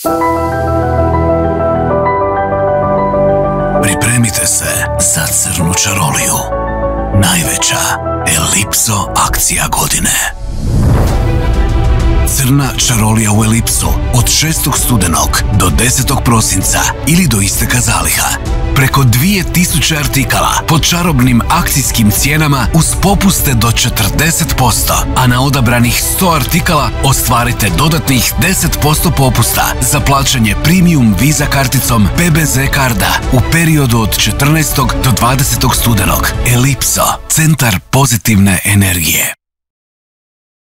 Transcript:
Pripremite se za crnu čaroliju. Najveća Elipso akcija godine. Crna čarolija u Elipsu od 6. studenog do 10. prosinca ili do isteka zaliha. Preko 2000 artikala po čarobnim akcijskim cijenama uz popuste do 40%, a na odabranih 100 artikala ostvarite dodatnih 10% popusta za plaćanje premium Visa karticom PBZ Karda u periodu od 14. do 20. studenog. Elipso, centar pozitivne energije.